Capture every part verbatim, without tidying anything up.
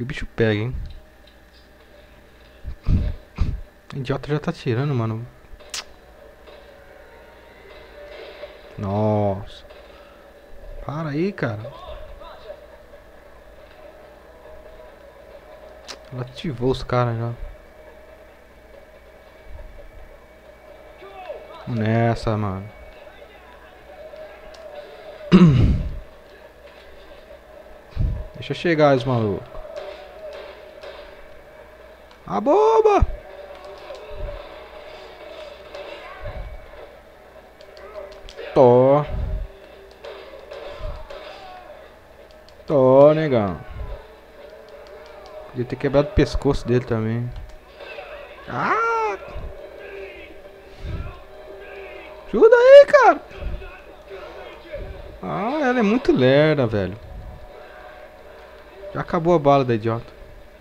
Aqui o bicho pega, hein. O idiota já tá tirando, mano. Nossa. Para aí, cara. Ela ativou os caras já. Vamos nessa, mano. Deixa chegar os malucos. A boba! Tô. Tô, negão. Podia ter quebrado o pescoço dele também. Ah! Ajuda aí, cara! Ah, ela é muito lerda, velho. Já acabou a bala da idiota.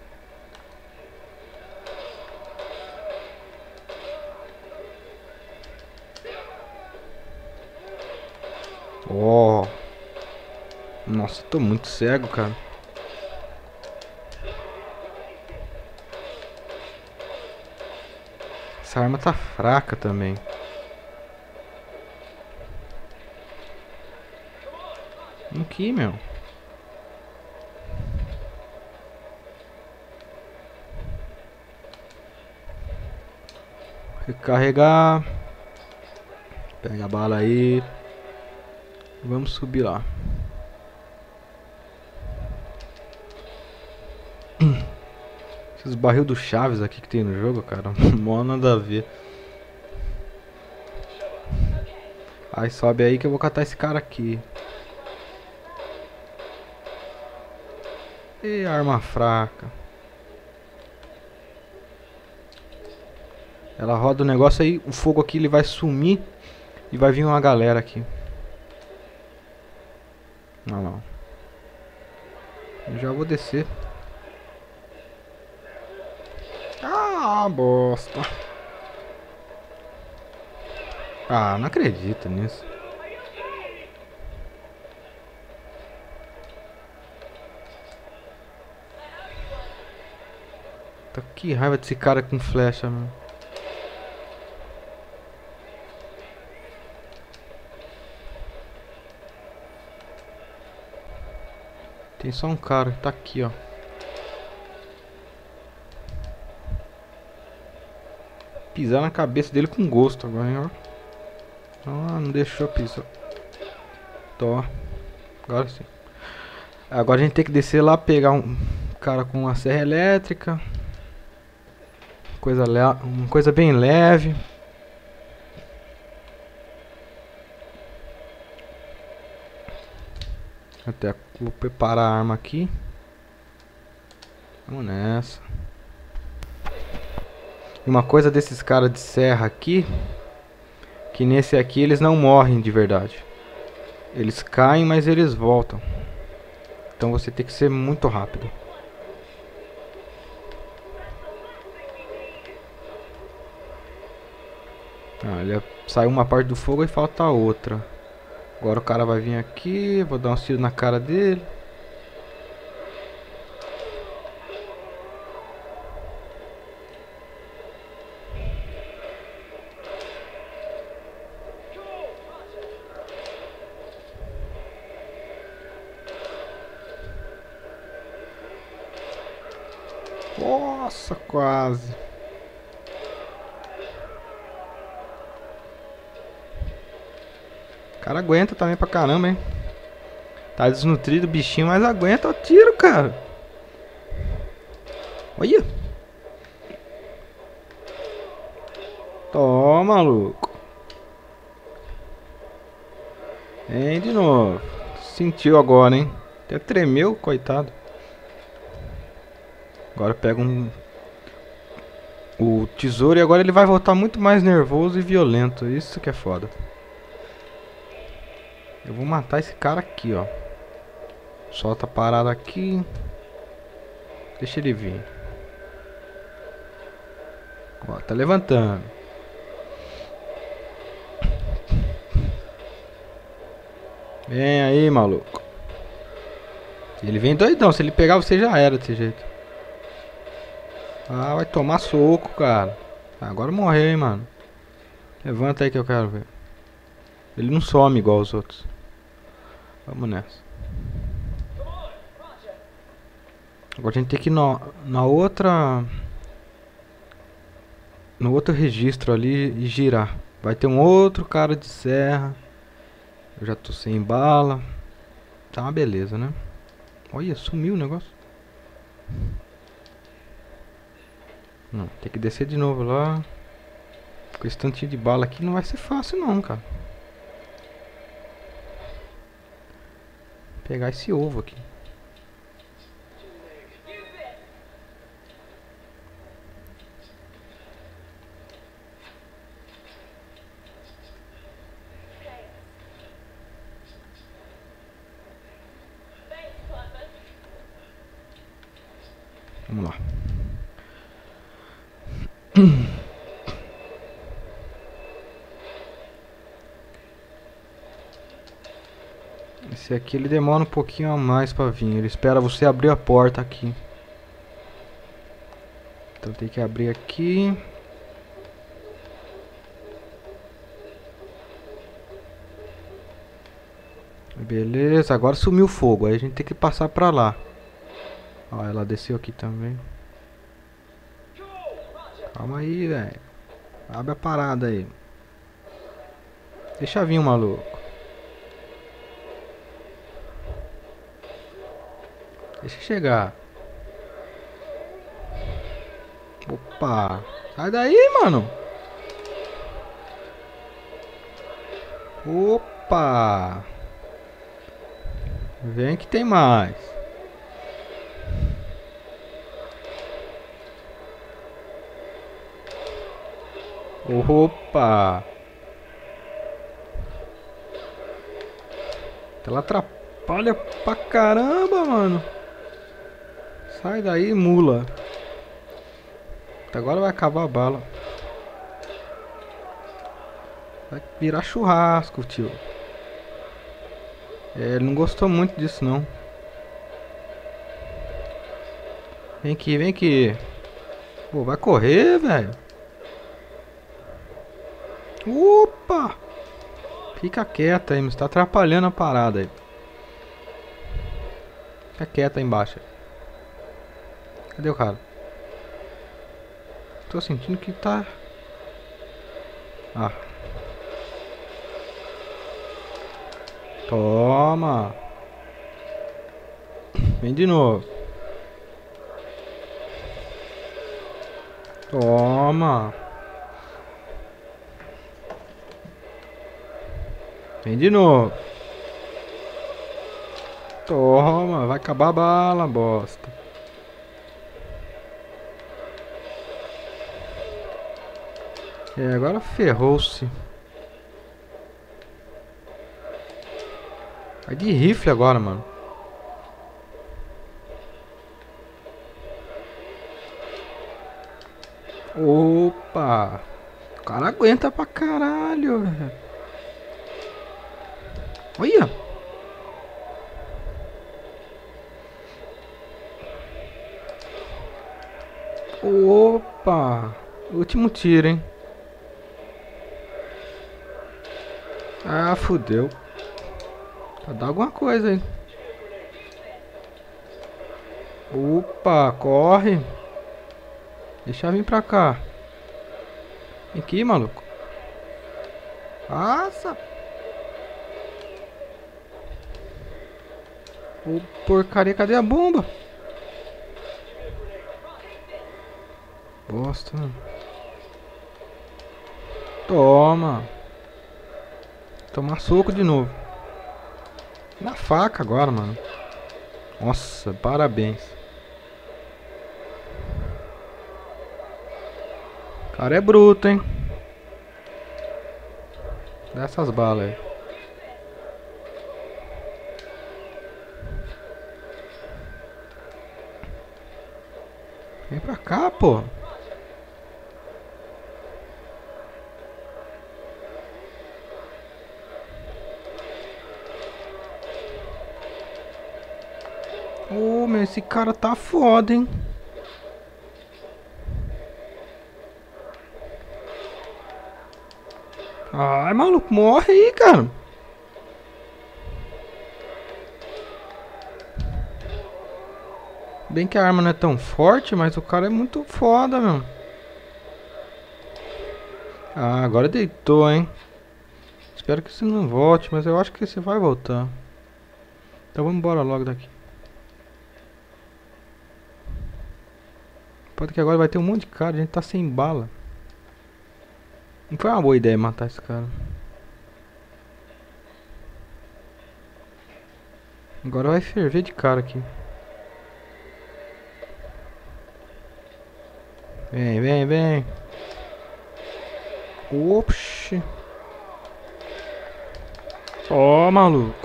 Oh. Nossa, tô muito cego, cara. Essa arma tá fraca também. Aqui, meu. Recarregar. Pega a bala aí. Vamos subir lá. Esses barril do Chaves aqui que tem no jogo, cara. Mó nada a ver. Aí sobe aí que eu vou catar esse cara aqui. E arma fraca. Ela roda o negócio aí, o fogo aqui ele vai sumir e vai vir uma galera aqui. Olha lá. Eu já vou descer. Ah, bosta. Ah, não acredito nisso. Tá que raiva desse cara com flecha, mano. Tem só um cara que tá aqui, ó. Pisar na cabeça dele com gosto agora, hein, ó. Ah, não deixou pisar. Tô. Agora sim. Agora a gente tem que descer lá, pegar um cara com uma serra elétrica. Coisa le... Uma coisa bem leve. Até vou preparar a arma aqui. Vamos nessa. E uma coisa desses caras de serra aqui, que nesse aqui eles não morrem de verdade. Eles caem, mas eles voltam. Então você tem que ser muito rápido. Ah, ele saiu uma parte do fogo e falta outra. Agora o cara vai vir aqui, vou dar um tiro na cara dele. Nossa, quase. O cara aguenta também pra caramba, hein. Tá desnutrido o bichinho, mas aguenta o tiro, cara. Olha. Toma, maluco. Vem de novo. Sentiu agora, hein. Até tremeu, coitado. Agora pega um... o tesouro e agora ele vai voltar muito mais nervoso e violento. Isso que é foda. Eu vou matar esse cara aqui, ó. Solta a parada aqui. Deixa ele vir. Ó, tá levantando. Vem aí, maluco. Ele vem doidão. Se ele pegar você já era desse jeito. Ah, vai tomar soco, cara. Agora morreu, hein, mano. Levanta aí que eu quero ver. Ele não some igual os outros. Vamos nessa. Agora a gente tem que ir na, na outra... No outro registro ali e girar. Vai ter um outro cara de serra. Eu já tô sem bala. Tá uma beleza, né? Olha, sumiu o negócio. Não, tem que descer de novo lá. Com esse tantinho de bala aqui não vai ser fácil não, cara. Pegar esse ovo aqui. Vamos lá. Esse aqui ele demora um pouquinho a mais pra vir. Ele espera você abrir a porta aqui. Então tem que abrir aqui. Beleza, agora sumiu o fogo. Aí a gente tem que passar pra lá. Ó, ela desceu aqui também. Calma aí, velho. Abre a parada aí. Deixa vir o maluco. Deixa chegar. Opa. Sai daí, mano. Opa. Vem que tem mais. Opa. Ela atrapalha pra caramba, mano. Sai daí, mula. Agora vai acabar a bala. Vai virar churrasco, tio. É, ele não gostou muito disso, não. Vem aqui, vem aqui. Pô, vai correr, velho. Opa! Fica quieta aí, mas tá atrapalhando a parada aí. Fica quieta aí embaixo. Cadê o cara? Tô sentindo que tá... Ah. Toma. Vem de novo. Toma. Vem de novo. Toma. Vai acabar a bala, bosta. É, agora ferrou-se. Vai de rifle agora, mano. Opa! O cara aguenta pra caralho, velho. Olha! Opa! Último tiro, hein? Ah, fudeu. Pra dar alguma coisa aí. Opa, corre. Deixa eu vir pra cá. Vem aqui, maluco. Passa. Ô, porcaria, cadê a bomba? Bosta. Toma. Tomar soco de novo. Na faca agora, mano. Nossa, parabéns. O cara é bruto, hein? Dá essas balas aí. Vem pra cá, pô. Ô, meu, esse cara tá foda, hein? Ai, maluco, morre aí, cara. Bem que a arma não é tão forte, mas o cara é muito foda, meu. Ah, agora deitou, hein. Espero que você não volte, mas eu acho que você vai voltar. Então vamos embora logo daqui. Pode que agora vai ter um monte de cara, a gente tá sem bala. Não foi uma boa ideia matar esse cara. Agora vai ferver de cara aqui. Vem, vem, vem. Oxi. Ó, oh, maluco.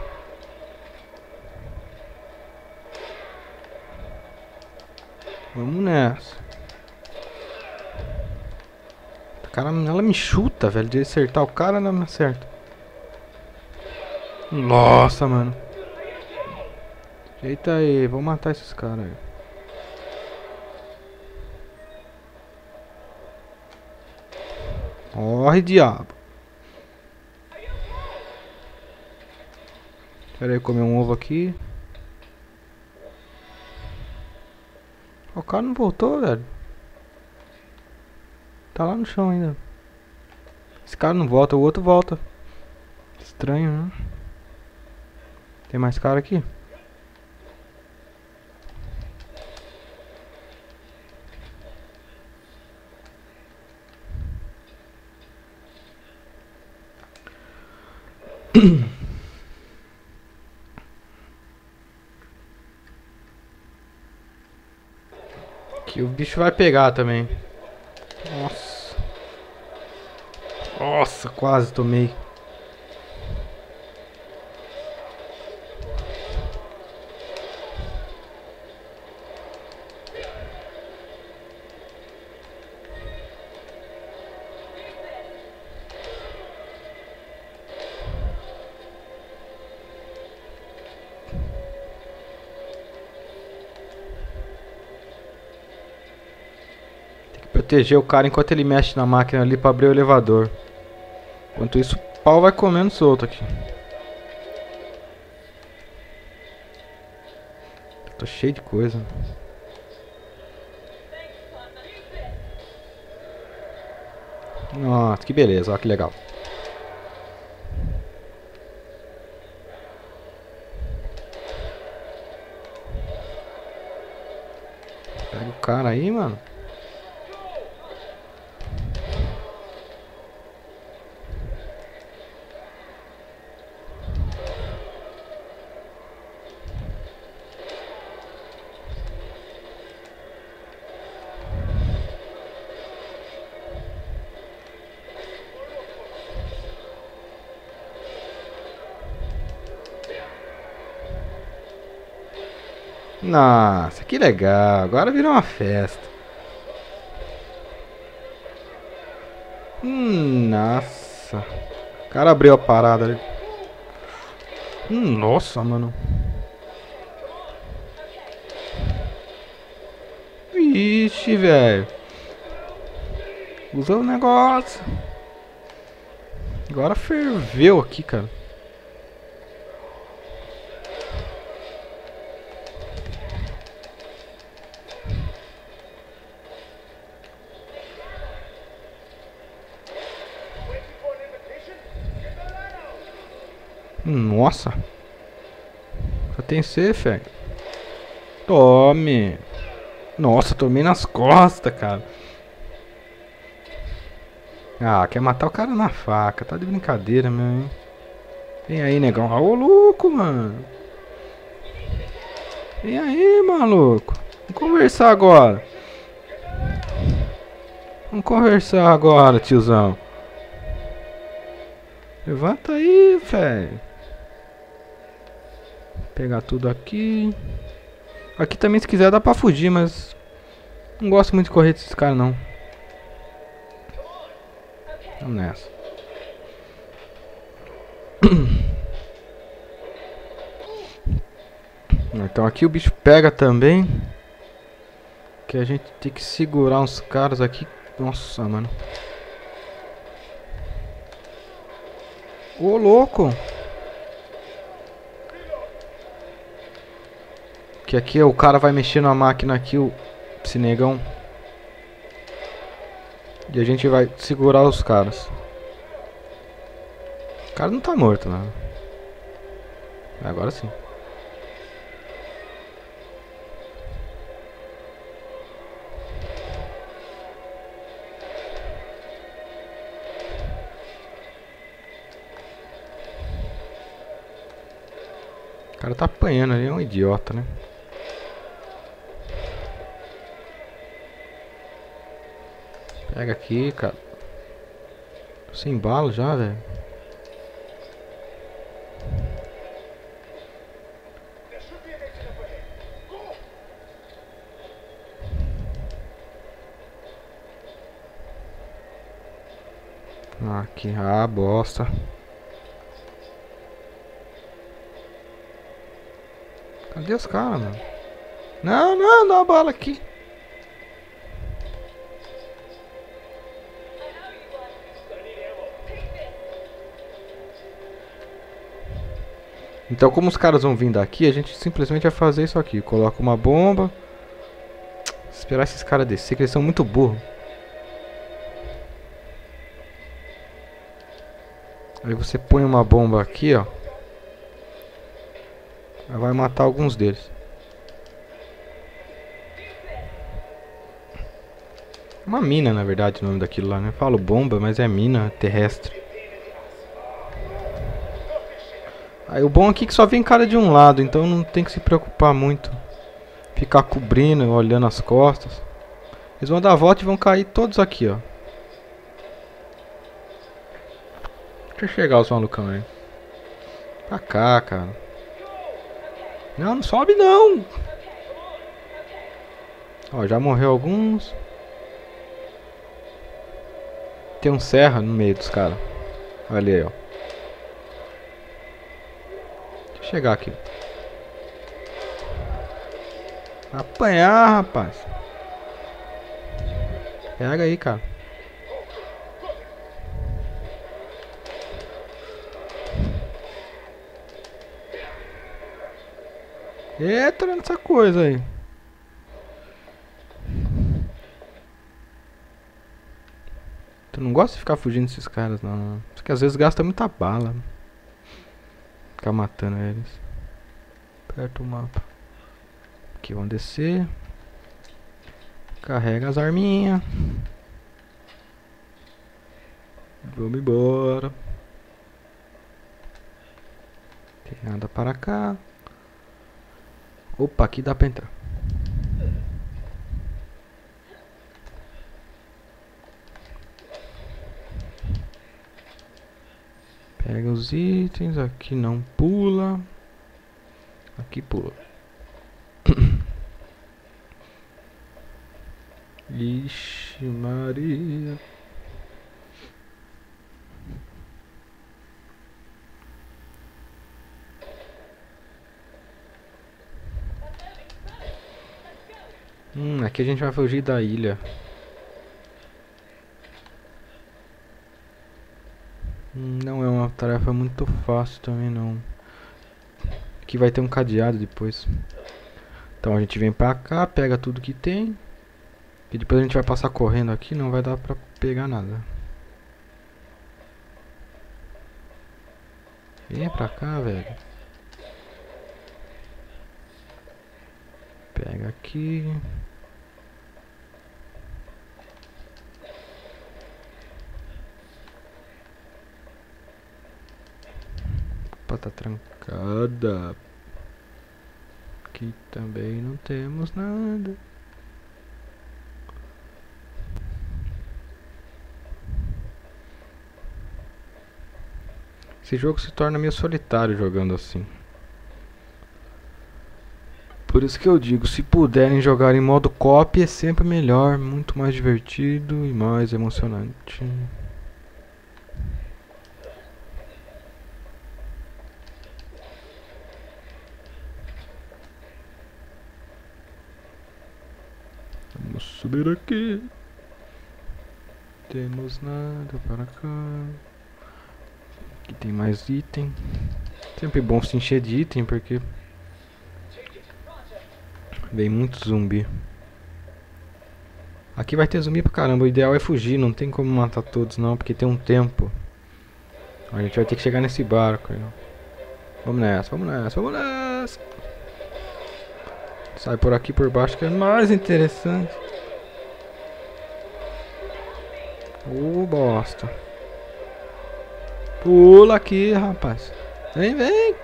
Vamos nessa. O cara, ela me chuta, velho. De acertar o cara, ela me acerta. Nossa, mano. Eita aí, vou matar esses caras aí. Morre, diabo. Pera aí, comer um ovo aqui. O cara não voltou, velho. Tá lá no chão ainda. Esse cara não volta, o outro volta. Estranho, né? Tem mais cara aqui? Que o bicho vai pegar também. Nossa. Nossa, quase tomei. Proteger o cara enquanto ele mexe na máquina ali pra abrir o elevador. Enquanto isso, o pau vai comendo solto aqui. Tô cheio de coisa. Nossa, que beleza, olha que legal. Pega o cara aí, mano. Nossa, que legal. Agora virou uma festa. Hum, nossa. O cara abriu a parada ali. Hum, nossa, mano. Ixi, velho. Usou o negócio. Agora ferveu aqui, cara. Nossa. Só tem C, velho. Tome. Nossa, tomei nas costas, cara. Ah, quer matar o cara na faca. Tá de brincadeira, meu, hein? Vem aí, negão. Ô, louco, mano. Vem aí, maluco. Vamos conversar agora. Vamos conversar agora, tiozão. Levanta aí, velho. Pegar tudo aqui. Aqui também, se quiser, dá pra fugir, mas não gosto muito de correr desses caras, não. Vamos nessa. Então aqui o bicho pega também. Que a gente tem que segurar uns caras aqui. Nossa, mano. Ô, louco! Que aqui o cara vai mexer na máquina aqui, o esse negão. E a gente vai segurar os caras. O cara não tá morto, né? Agora sim. O cara tá apanhando ali, é um idiota, né? Pega aqui, cara. Tô sem bala já, velho. Aqui, ah, bosta. Cadê os caras, mano? Não, não, dá uma bala aqui. Então, como os caras vão vir daqui, a gente simplesmente vai fazer isso aqui. Coloca uma bomba. Esperar esses caras descer, que eles são muito burros. Aí você põe uma bomba aqui, ó. Aí vai matar alguns deles. Uma mina, na verdade, o nome daquilo lá, né? Eu falo bomba, mas é mina terrestre. Aí o bom aqui é que só vem cara de um lado, então não tem que se preocupar muito. Ficar cobrindo, olhando as costas. Eles vão dar a volta e vão cair todos aqui, ó. Deixa eu chegar os malucão aí. Pra cá, cara. Não, não sobe não. Ó, já morreu alguns. Tem um serra no meio dos caras. Olha aí, ó. Deixa eu chegar aqui. Apanhar, rapaz. Pega aí, cara. Eita nessa coisa aí. Tu não gosta de ficar fugindo desses caras, não. Porque às vezes gasta muita bala. Ficar matando eles. Aperta o mapa. Aqui, vamos descer. Carrega as arminhas. Vamos embora. Tem nada para cá. Opa, aqui dá pra entrar. Pega os itens. Aqui não pula. Aqui pula. Ixi, Maria. Hum, aqui a gente vai fugir da ilha. Hum, não é uma tarefa muito fácil também não. Aqui vai ter um cadeado depois. Então a gente vem pra cá, pega tudo que tem. E depois a gente vai passar correndo aqui, não vai dar pra pegar nada. Vem pra cá, velho. Pega aqui. Opa, tá trancada. Aqui também não temos nada. Esse jogo se torna meio solitário jogando assim. Por isso que eu digo, se puderem jogar em modo co-op é sempre melhor, muito mais divertido e mais emocionante. Vamos subir aqui. Temos nada para cá. Aqui Tem mais item. Sempre bom se encher de item, porque vem muito zumbi. Aqui vai ter zumbi pra caramba. O ideal é fugir, não tem como matar todos não, porque tem um tempo. A gente vai ter que chegar nesse barco aí, ó. Vamos nessa, vamos nessa, vamos nessa. Sai por aqui por baixo que é mais interessante. Ô, oh, bosta. Pula aqui, rapaz. Vem, vem.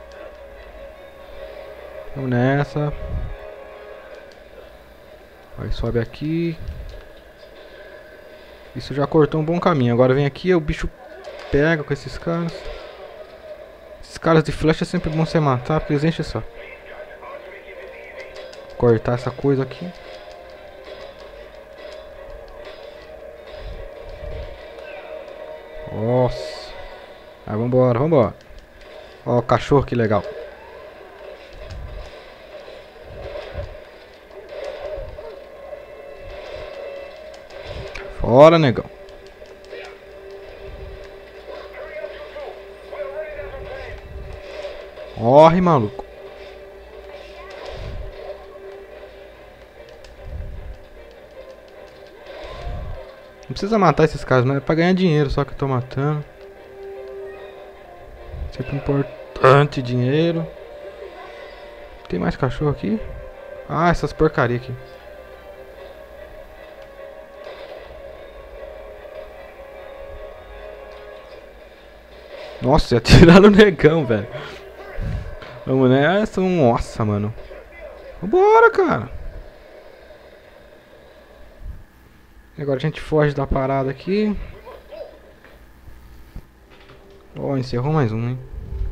Vamos nessa. Aí sobe aqui. Isso já cortou um bom caminho. Agora vem aqui, o bicho pega com esses caras. Esses caras de flecha é sempre bom você matar, porque eles enchem só. Cortar essa coisa aqui. Nossa. Aí vambora, vambora. Ó, o cachorro, que legal. Fora, negão. Corre, maluco. Não precisa matar esses caras, mas é pra ganhar dinheiro só que eu tô matando. Sempre importante, dinheiro. Tem mais cachorro aqui? Ah, essas porcaria aqui. Nossa, atiraram no negão, velho. Vamos nessa. Nossa, mano. Vambora, cara. Agora a gente foge da parada aqui. Ó, oh, encerrou mais um, hein.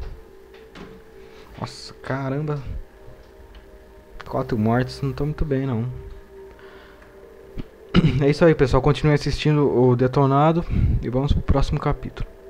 Nossa, caramba. Quatro mortes, não tô muito bem, não. É isso aí, pessoal. Continue assistindo o Detonado. E vamos pro próximo capítulo.